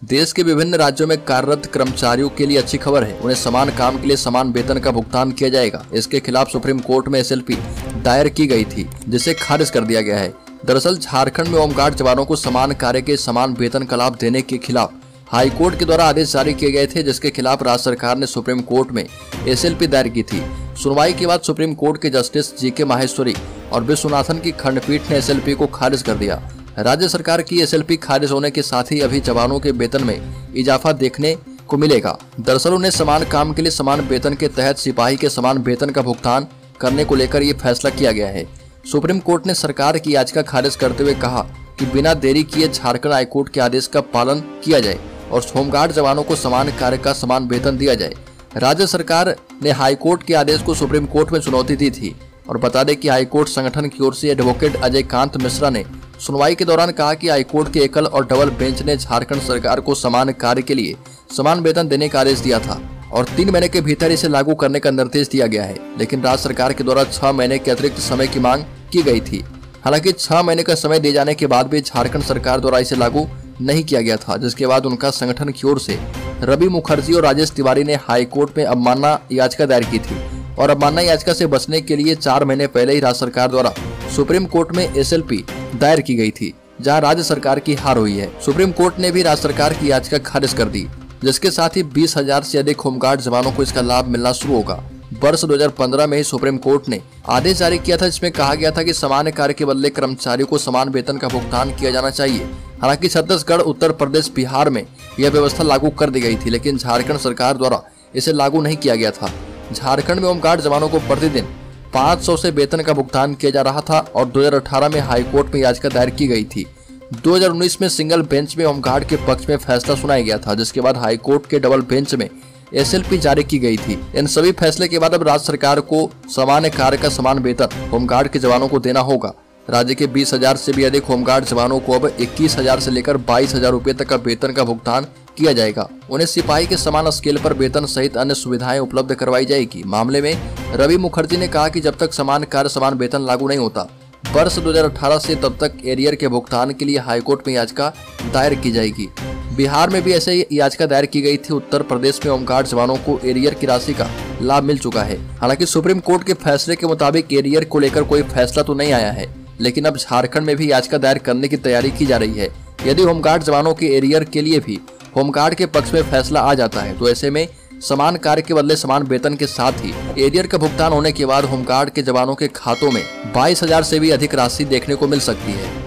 देश के विभिन्न राज्यों में कार्यरत कर्मचारियों के लिए अच्छी खबर है। उन्हें समान काम के लिए समान वेतन का भुगतान किया जाएगा। इसके खिलाफ सुप्रीम कोर्ट में एसएलपी दायर की गई थी, जिसे खारिज कर दिया गया है। दरअसल झारखंड में होमगार्ड जवानों को समान कार्य के समान वेतन का लाभ देने के खिलाफ हाईकोर्ट के द्वारा आदेश जारी किए गए थे, जिसके खिलाफ राज्य सरकार ने सुप्रीम कोर्ट में एसएलपी दायर की थी। सुनवाई के बाद सुप्रीम कोर्ट के जस्टिस जीके माहेश्वरी और विश्वनाथन की खंडपीठ ने एसएलपी को खारिज कर दिया। राज्य सरकार की एसएलपी खारिज होने के साथ ही अभी जवानों के वेतन में इजाफा देखने को मिलेगा। दरअसल उन्हें समान काम के लिए समान वेतन के तहत सिपाही के समान वेतन का भुगतान करने को लेकर ये फैसला किया गया है। सुप्रीम कोर्ट ने सरकार की याचिका खारिज करते हुए कहा कि बिना देरी किए झारखंड हाईकोर्ट के आदेश का पालन किया जाए और होमगार्ड जवानों को समान कार्य का समान वेतन दिया जाए। राज्य सरकार ने हाईकोर्ट के आदेश को सुप्रीम कोर्ट में चुनौती दी थी। और बता दें कि हाईकोर्ट संगठन की ओर से एडवोकेट अजय कांत मिश्रा ने सुनवाई के दौरान कहा कि हाईकोर्ट के एकल और डबल बेंच ने झारखंड सरकार को समान कार्य के लिए समान वेतन देने का आदेश दिया था और 3 महीने के भीतर इसे लागू करने का निर्देश दिया गया है। लेकिन राज्य सरकार के द्वारा 6 महीने के अतिरिक्त समय की मांग की गई थी। हालांकि 6 महीने का समय दिए जाने के बाद भी झारखंड सरकार द्वारा इसे लागू नहीं किया गया था, जिसके बाद उनका संगठन की ओर से रवि मुखर्जी और राजेश तिवारी ने हाईकोर्ट में अवमानना याचिका दायर की थी। और अवमानना याचिका से बचने के लिए 4 महीने पहले ही राज्य सरकार द्वारा सुप्रीम कोर्ट में एसएलपी दायर की गई थी, जहां राज्य सरकार की हार हुई है। सुप्रीम कोर्ट ने भी राज्य सरकार की याचिका खारिज कर दी, जिसके साथ ही 20,000 से अधिक होमगार्ड जवानों को इसका लाभ मिलना शुरू होगा। वर्ष 2015 में ही सुप्रीम कोर्ट ने आदेश जारी किया था, जिसमें कहा गया था कि समान कार्य के बदले कर्मचारियों को समान वेतन का भुगतान किया जाना चाहिए। हालांकि छत्तीसगढ़, उत्तर प्रदेश, बिहार में यह व्यवस्था लागू कर दी गई थी, लेकिन झारखंड सरकार द्वारा इसे लागू नहीं किया गया था। झारखंड में होमगार्ड जवानों को प्रतिदिन 500 से वेतन का भुगतान किया जा रहा था और 2018 में हाईकोर्ट में याचिका दायर की गई थी। 2019 में सिंगल बेंच में होमगार्ड के पक्ष में फैसला सुनाया गया था, जिसके बाद हाईकोर्ट के डबल बेंच में एसएलपी जारी की गई थी। इन सभी फैसले के बाद अब राज्य सरकार को समान कार्य का समान वेतन होमगार्ड के जवानों को देना होगा। राज्य के 20,000 से भी अधिक होमगार्ड जवानों को अब 21,000 से लेकर 22,000 रुपए तक का वेतन का भुगतान किया जाएगा। उन्हें सिपाही के समान स्केल पर वेतन सहित अन्य सुविधाएं उपलब्ध करवाई जाएगी। मामले में रवि मुखर्जी ने कहा कि जब तक समान कार्य समान वेतन लागू नहीं होता वर्ष 2018 से, तब तक एरियर के भुगतान के लिए हाईकोर्ट में याचिका दायर की जाएगी। बिहार में भी ऐसे ही याचिका दायर की गई थी। उत्तर प्रदेश में होमगार्ड जवानों को एरियर की राशि का लाभ मिल चुका है। हालांकि सुप्रीम कोर्ट के फैसले के मुताबिक एरियर को लेकर कोई फैसला तो नहीं आया है, लेकिन अब झारखंड में भी याचिका दायर करने की तैयारी की जा रही है। यदि होमगार्ड जवानों के एरियर के लिए भी होमगार्ड के पक्ष में फैसला आ जाता है, तो ऐसे में समान कार्य के बदले समान वेतन के साथ ही एरियर का भुगतान होने के बाद होमगार्ड के जवानों के खातों में 22,000 से भी अधिक राशि देखने को मिल सकती है।